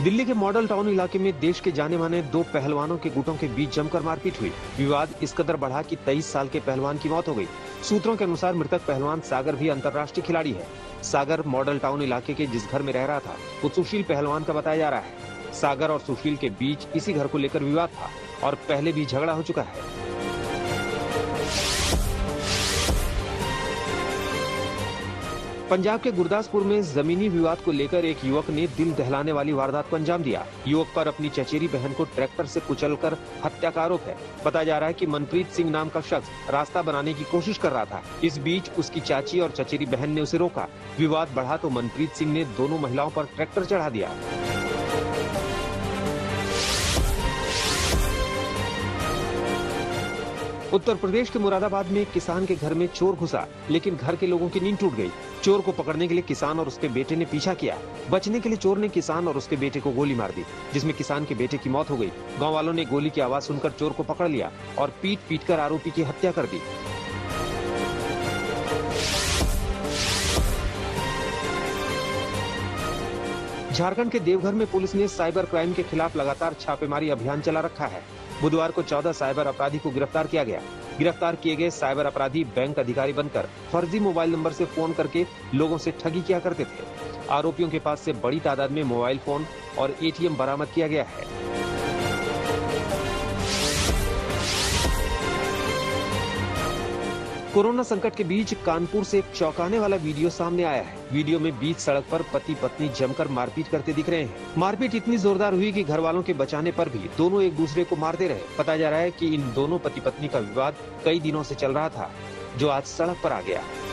दिल्ली के model town इलाके में देश के जाने माने दो पहलवानों के गुटों के बीच जमकर मारपीट हुई। विवाद इस कदर बढ़ा कि 23 साल के पहलवान की मौत हो गई। सूत्रों के अनुसार मृतक पहलवान सागर भी अंतर्राष्ट्रीय खिलाड़ी है। सागर मॉडल टाउन इलाके के जिस घर में रह रहा था वो सुशील पहलवान का बताया जा रहा है। सागर और सुशील के बीच इसी घर को लेकर विवाद था और पहले भी झगड़ा हो चुका है। पंजाब के गुरदासपुर में जमीनी विवाद को लेकर एक युवक ने दिल दहलाने वाली वारदात को अंजाम दिया। युवक पर अपनी चचेरी बहन को ट्रैक्टर से कुचलकर हत्या का आरोप है। बताया जा रहा है कि मनप्रीत सिंह नाम का शख्स रास्ता बनाने की कोशिश कर रहा था। इस बीच उसकी चाची और चचेरी बहन ने उसे रोका। विवाद बढ़ा तो मनप्रीत सिंह ने दोनों महिलाओं पर ट्रैक्टर चढ़ा दिया। उत्तर प्रदेश के मुरादाबाद में एक किसान के घर में चोर घुसा, लेकिन घर के लोगों की नींद टूट गई। चोर को पकड़ने के लिए किसान और उसके बेटे ने पीछा किया। बचने के लिए चोर ने किसान और उसके बेटे को गोली मार दी, जिसमें किसान के बेटे की मौत हो गई। गांव वालों ने गोली की आवाज सुनकर चोर को पकड़ लिया और पीट कर आरोपी की हत्या कर दी। झारखंड के देवघर में पुलिस ने साइबर क्राइम के खिलाफ लगातार छापेमारी अभियान चला रखा है। बुधवार को 14 साइबर अपराधी को गिरफ्तार किया गया। गिरफ्तार किए गए साइबर अपराधी बैंक अधिकारी बनकर फर्जी मोबाइल नंबर से फोन करके लोगों से ठगी किया करते थे। आरोपियों के पास से बड़ी तादाद में मोबाइल फोन और एटीएम बरामद किया गया है। कोरोना संकट के बीच कानपुर से एक चौंकाने वाला वीडियो सामने आया है। वीडियो में बीच सड़क पर पति पत्नी जमकर मारपीट करते दिख रहे हैं। मारपीट इतनी जोरदार हुई कि घर वालों के बचाने पर भी दोनों एक दूसरे को मारते रहे। बताया जा रहा है कि इन दोनों पति पत्नी का विवाद कई दिनों से चल रहा था, जो आज सड़क पर आ गया।